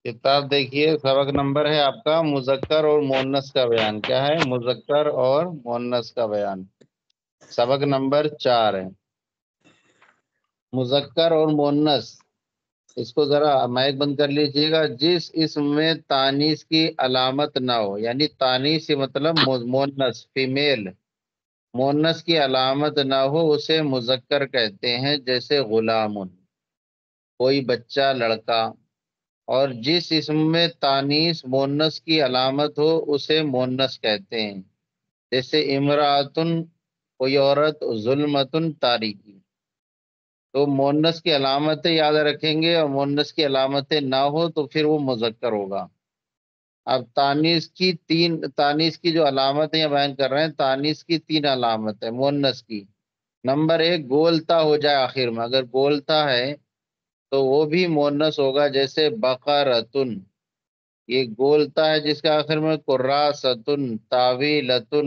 کتاب دیکھیے، سبق نمبر ہے آپ کا مذکر اور مؤنث کا بیان. کیا ہے؟ مذکر اور مؤنث کا بیان. سبق نمبر 4 ہے. مذکر اور مؤنث، اس کو ذرا مائک بند کر لیجئے گا. جس اسم میں تانیث کی علامت نہ ہو، یعنی تانیث سے مطلب مؤنث فیمیل، مؤنث کی علامت نہ ہو اسے مذکر کہتے ہیں. جیسے غلام، کوئی بچہ، لڑکا. اور جس اسم میں تانیث مؤنث کی علامت ہو اسے مؤنث کہتے ہیں. جیسے امراتن، کوئی عورت، ظلمتن، تاریکی. تو مؤنث کی علامتیں یاد رکھیں گے، اور مؤنث کی علامتیں نہ ہو تو پھر وہ مذکر ہوگا. اب تانیث کی جو علامتیں یہ بیان کر رہے ہیں، تانیث کی 3 علامت ہے مؤنث کی. نمبر 1، گولتا ہو جائے آخر میں. اگر گولتا ہے تو وہ بھی مؤنث ہوگا. جیسے بقرتن، یہ گولتا ہے جس کے آخر میں قراستن، طاویلتن،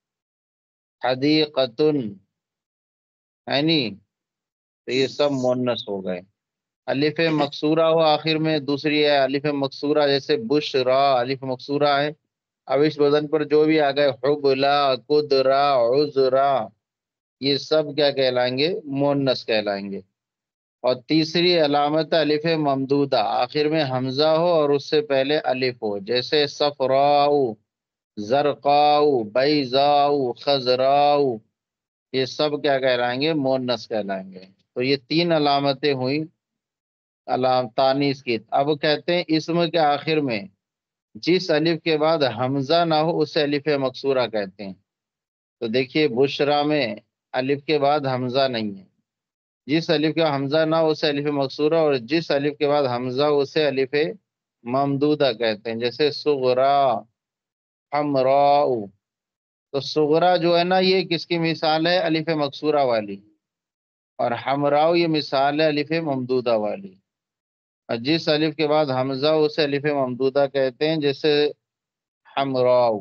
حدیقتن، یعنی تو یہ سب مؤنث ہو گئے. الف مکسورہ ہو آخر میں، دوسری ہے الف مکسورہ. جیسے بشرا، الف مکسورہ ہے. اب اس وزن پر جو بھی آ گئے، حبلا، قدرا، عذرا، یہ سب کیا کہلائیں گے؟ مؤنث کہلائیں گے. اور تیسری علامت الف ممدودہ، آخر میں حمزہ ہو اور اس سے پہلے الف ہو. جیسے صفراء، زرقاء، بیضاء، خضراء، یہ سب کیا کہلائیں گے؟ مؤنث کہلائیں گے. تو یہ 3 علامتیں ہوئیں تانیث کی. اب کہتے ہیں اسم کے آخر میں جس الف کے بعد حمزہ نہ ہو اسے الف مکسورہ کہتے ہیں. تو دیکھیے بشرا میں الف کے بعد حمزہ نہیں ہے. جس الف کا حمزہ نہ ہو اسے الف مکسورہ، اور جس الف کے بعد حمزہ ہو اسے الف ممدودہ کہتے ہیں. جیسے صغرا، حمراء. تو صغرا جو ہے نا، یہ کس کی مثال ہے؟ الف مکسورہ والی. اور حمراء یہ مثال ہے الف ممدودہ والی. اور جس الف کے بعد حمزہ ہو اسے الف ممدودہ کہتے ہیں. جیسے حمراء.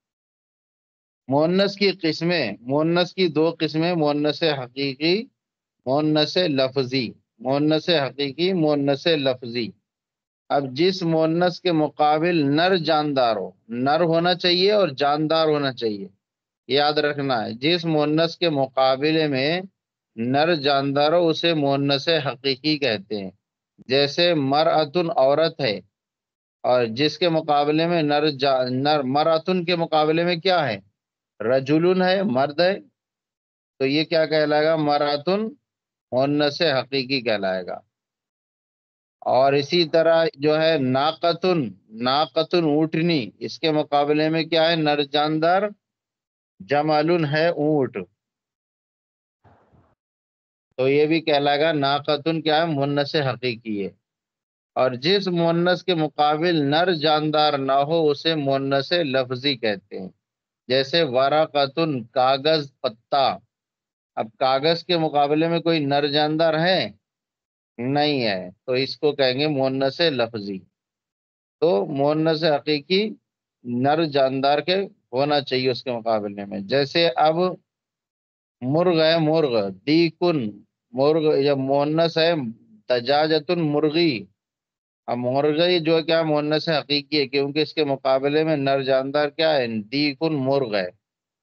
مؤنث کی قسمیں، مؤنث کی 2 قسمیں، مؤنث حقیقی، مؤنث لفظی. مؤنث حقیقی، مؤنث لفظی. اب جس مؤنث کے مقابل نر جاندار ہو، نر ہونا چاہیے اور جاندار ہونا چاہیے، یاد رکھنا ہے. جس مؤنث کے مقابلے میں نر جاندار ہو اسے مؤنث حقیقی کہتے ہیں. جیسے مرأتن، عورت ہے، اور جس کے مقابلے میں مرأتن کے مقابلے میں کیا ہے؟ رجلن ہے، مرد ہے. تو یہ کیا کہلائے گا؟ مرأتن مؤنث حقیقی کہلائے گا. اور اسی طرح جو ہے ناقتن، ناقتن اونٹنی، اس کے مقابلے میں کیا ہے؟ نر جاندار. جمالن ہے اونٹ. تو یہ بھی کہلائے گا ناقتن کیا ہے؟ مؤنث حقیقی ہے. اور جس مؤنث کے مقابل نر جاندار نہ ہو اسے مؤنث لفظی کہتے ہیں. جیسے ورقتن، کاغذ، پتا. اب کاغذ کے مقابلے میں کوئی نر جاندار ہے؟ نہیں ہے، تو اس کو کہیں گے مؤنث لفظی. تو مؤنث حقیقی نر جاندار کے ہونا چاہیے اس کے مقابلے میں. جیسے اب مرغ ہے، مرغ، دیکن، مرغ یا مؤنث ہے. دجاجتن، مرغی. اب مرغی جو ہے کیا؟ مؤنث حقیقی ہے، کیونکہ اس کے مقابلے میں نر جاندار کیا ہے؟ دیکن، مرغ ہے.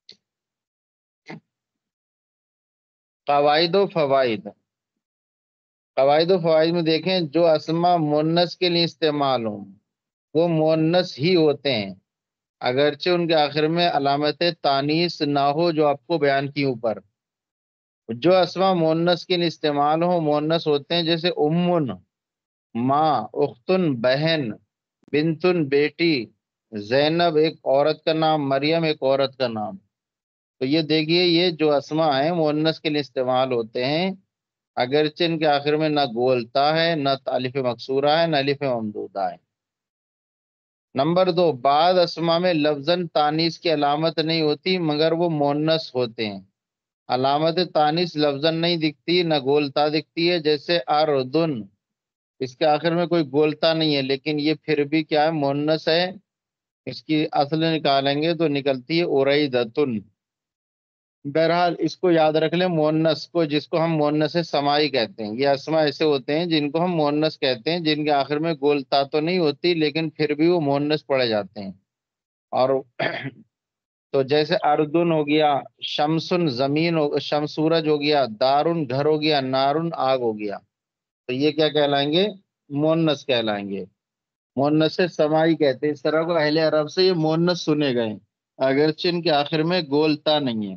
قواعد و فوائد. قواعد و فوائد میں دیکھیں، جو اسما مؤنث کے لیے استعمال ہوں وہ مؤنث ہی ہوتے ہیں، اگرچہ ان کے آخر میں علامت تانیث نہ ہو جو آپ کو بیان کی اوپر. جو اسما مؤنث کے لیے استعمال ہوں مؤنث ہوتے ہیں. جیسے امن، ماں، اختن، بہن، بنتن، بیٹی، زینب ایک عورت کا نام، مریم ایک عورت کا نام. تو یہ دیکھیے، یہ جو اسما ہیں مؤنث کے لیے استعمال ہوتے ہیں، اگرچہ ان کے آخر میں نہ گولتا ہے، نہ الف مکسورہ ہے، نہ الف ممدودہ ہے. نمبر 2، بعض اسما میں لفظاً تانیث کی علامت نہیں ہوتی مگر وہ مؤنث ہوتے ہیں. علامت تانیث لفظاً نہیں دکھتی، نہ گولتا دکھتی ہے. جیسے اردن، اس کے آخر میں کوئی گولتا نہیں ہے لیکن یہ پھر بھی کیا ہے؟ مؤنث ہے. اس کی اصل نکالیں گے تو نکلتی ہے اریدتن. بہرحال اس کو یاد رکھ لیں، مونس کو، جس کو ہم مونس سمائی کہتے ہیں، یہ اسما ایسے ہوتے ہیں جن کو ہم مونس کہتے ہیں، جن کے آخر میں گول تا تو نہیں ہوتی لیکن پھر بھی وہ مونس پڑے جاتے ہیں۔ اور تو جیسے اردن ہو گیا، شمسن زمین ہو، شمس سورج ہو گیا، دارن گھر ہو گیا، نارن آگ ہو گیا، تو یہ کیا کہلائیں گے؟ مونس کہلائیں گے، مونس سمائی کہتے ہیں۔ اس طرح کو اہل عرب سے یہ مونس سنے گئے اگرچہ ان کے آخر میں گولتا نہیں ہے۔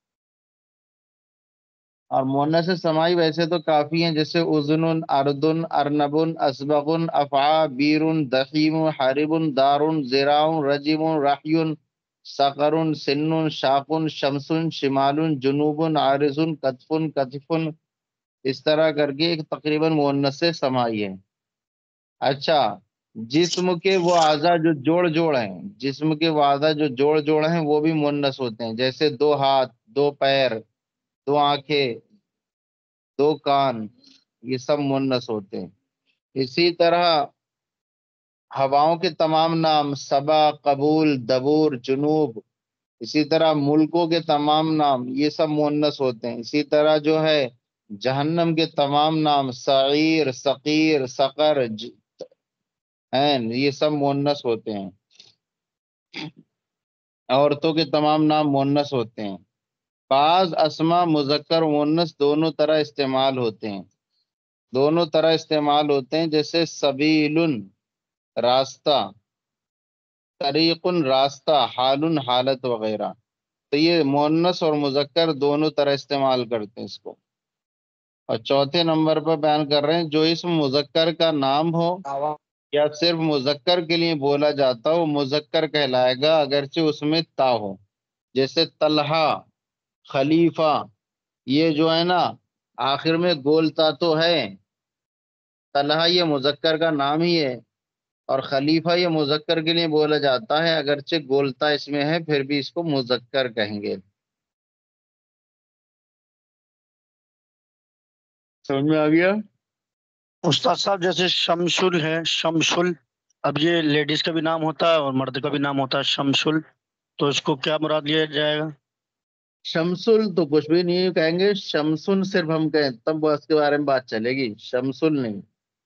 اور مونس سمائی ویسے تو کافی ہیں، جیسے اذن، اردن، ارنبن، اسبغن، افعا، بیرن، دخیم، حاربن، دارن، زراؤن، رجم، رحیون، سقرن، سنن، شاقن، شمسن، شمالن، جنوبن، عارضن، کتفن، کتفن، اس طرح کر کے ایک تقریباً مونس سمائی ہے۔ اچھا، جسم کے وہ اعضاء جو جوڑ جوڑ ہیں، جسم کے وہ اعضاء جو جوڑ جوڑ ہیں وہ بھی مونس ہوتے ہیں، جیسے دو ہاتھ، دو پیر، دو آنکھیں، دو کان، یہ سب مونس ہوتے ہیں۔ اسی طرح ہواؤں کے تمام نام، صبا، قبول، دبور، جنوب، اسی طرح ملکوں کے تمام نام، یہ سب مونس ہوتے ہیں۔ اسی طرح جو ہے جہنم کے تمام نام، سعیر، سقیر، سقر، ہیں، یہ سب مونس ہوتے ہیں۔ عورتوں کے تمام نام مونس ہوتے ہیں۔ بعض اسما مذکر و مونس دونوں طرح استعمال ہوتے ہیں، دونوں طرح استعمال ہوتے ہیں، جیسے سبیل راستہ، طریق راستہ، حال حالت وغیرہ، تو یہ مونس اور مذکر دونوں طرح استعمال کرتے ہیں اس کو۔ اور چوتھے نمبر پر بیان کر رہے ہیں، جو اسم مذکر کا نام ہو یا صرف مذکر کے لیے بولا جاتا ہو مذکر کہلائے گا اگرچہ اس میں تا ہو، جیسے طلحہ، خلیفہ، یہ جو ہے نا آخر میں گولتا تو ہے، طلحہ یہ مذکر کا نام ہی ہے، اور خلیفہ یہ مذکر کے لیے بولا جاتا ہے اگرچہ گولتا اس میں ہے پھر بھی اس کو مذکر کہیں گے۔ سمجھ میں آ گیا؟ استاد صاحب جیسے شمشل ہے، شمشل، اب یہ لیڈیز کا بھی نام ہوتا ہے اور مرد کا بھی نام ہوتا ہے شمشل، تو اس کو کیا مراد لیا جائے گا؟ شمسل تو کچھ بھی نہیں کہیں گے، شمسن صرف ہم کہیں تب وہ اس کے بارے میں بات چلے گی، شمسل نہیں،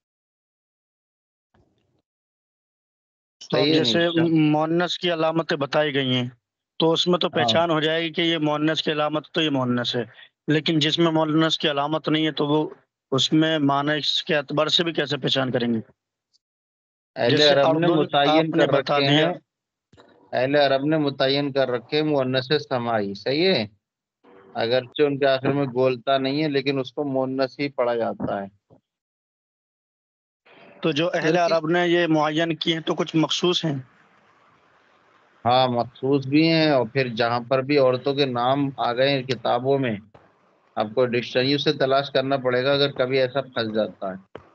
تو اب صحیح ہے جیسے نہیں مونس کی علامتیں بتائی گئی ہیں تو اس میں تو ہاں، پہچان ہو جائے گی کہ یہ مونس کی علامت تو یہ مونس ہے، لیکن جس میں مونس کی علامت نہیں ہے تو وہ اس میں مانس کے اعتبار سے بھی کیسے پہچان کریں گے؟ اہل جیسے عرب نے اردن متعین آپ نے کر بتا رکھے دیا۔ ہیں، اہل عرب نے متعین کر رکھے مؤنث سمائی، صحیح ہے، اگرچہ ان کے آخر میں گولتا نہیں ہے لیکن اس کو مؤنث ہی پڑھا جاتا ہے، تو جو اہل کیونکہ عرب نے یہ معین کیے ہیں تو کچھ مخصوص ہیں؟ ہاں مخصوص بھی ہیں، اور پھر جہاں پر بھی عورتوں کے نام آ گئے ہیں کتابوں میں، آپ کو ڈکشنری سے تلاش کرنا پڑے گا اگر کبھی ایسا پھنس جاتا ہے۔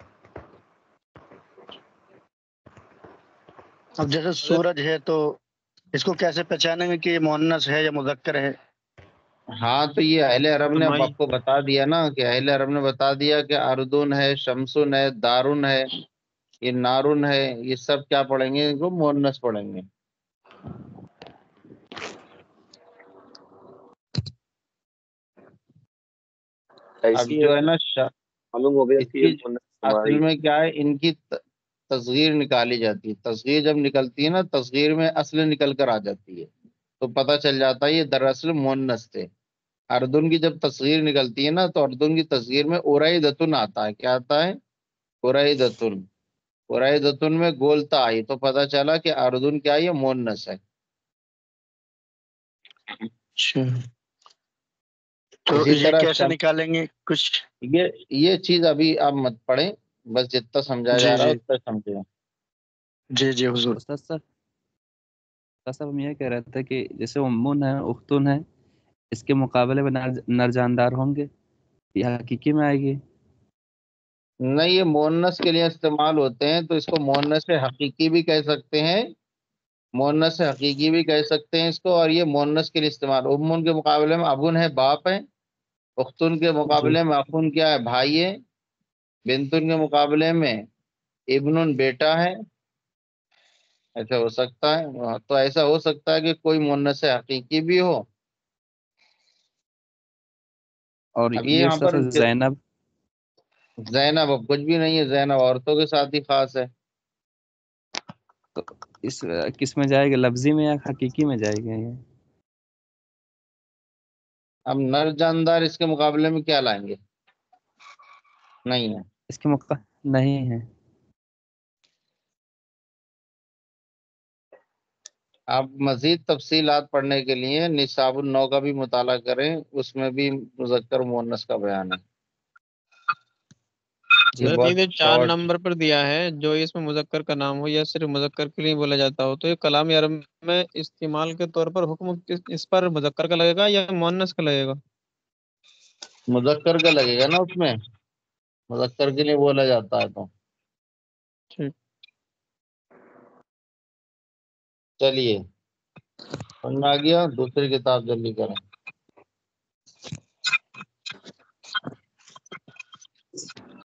اب جیسے اگر سورج ہے تو اس کو کیسے پہچانیں گے کہ یہ مؤنث ہے یا مذکر ہے؟ ہاں تو یہ اہل عرب نے اب سمائی آپ کو بتا دیا نا، کہ اہل عرب نے بتا دیا کہ اردن ہے، شمسن ہے، دارن ہے، یہ نارن ہے، یہ سب کیا پڑھیں گے؟ ان کو مؤنث پڑھیں گے۔ اب ایسی ہے، جو ہے نا معلوم ہو گیا اس کہ یہ کی مونس اصل سمائی میں کیا ہے، ان کی تصغیر نکالی جاتی ہے، تصغیر جب نکلتی ہے نا، تصغیر میں اصل نکل کر آ جاتی ہے تو پتہ چل جاتا ہے یہ دراصل مؤنث تھے۔ اردن کی جب تصغیر نکلتی ہے نا تو اردن کی تصغیر میں اورائدتن آتا ہے، کیا آتا ہے؟ اورائدتن، اورائدتن میں گولتا آئی تو پتہ چلا کہ اردن کیا ہے، یہ مؤنث ہے۔ اچھا، تو اسی یہ طرح کیسے نکالیں گے کچھ؟ یہ چیز ابھی آپ مت پڑھیں، بس جتنا سمجھا جی جا رہا ہے جی اتنا سمجھے۔ جی جی حضور۔ استاد صاحب ہم یہ کہہ رہے تھے کہ جیسے امون ہے، اختون ہے، اس کے مقابلے میں نر جاندار ہوں گے، یہ حقیقی میں آئے گی؟ نہیں، یہ مؤنث کے لیے استعمال ہوتے ہیں تو اس کو مؤنث حقیقی بھی کہہ سکتے ہیں، مؤنث حقیقی بھی کہہ سکتے ہیں اس کو، اور یہ مؤنث کے لیے استعمال، امون کے مقابلے میں ابن ہے، باپ ہے، اختن کے جی مقابلے میں اخن کیا ہے، بھائی ہے، بنتن کے مقابلے میں ابن بیٹا ہے، ایسا ہو سکتا ہے۔ تو ایسا ہو سکتا ہے کہ کوئی مؤنث حقیقی بھی ہو اور اب یہ یہ یہاں استاد پر صاحب زینب زینب اب کچھ بھی نہیں ہے، زینب عورتوں کے ساتھ ہی خاص ہے. تو اس کس میں جائے گا، لفظی میں یا حقیقی میں جائے گا یہ؟ اب نر جاندار اس کے مقابلے میں کیا لائیں گے؟ نہیں ہے. اس کے نہیں ہے. آپ مزید تفصیلات پڑھنے کے لیے نصاب النو کا بھی مطالعہ کریں، اس میں بھی مذکر مؤنث کا بیان ہے. یہ حضرت بہت یہ جو 4 شارٹ. نمبر پر دیا ہے، جو اس میں مذکر کا نام ہو یا صرف مذکر کے لیے بولا جاتا ہو، تو یہ کلام عرب میں استعمال کے طور پر حکم اس پر مذکر کا لگے گا یا مؤنث کا لگے گا؟ مذکر کا لگے گا نا، اس میں مذکر کے لیے بولا جاتا ہے. تو ٹھیک. چلیے سمجھ میں آ گیا. دوسری کتاب جلدی کریں.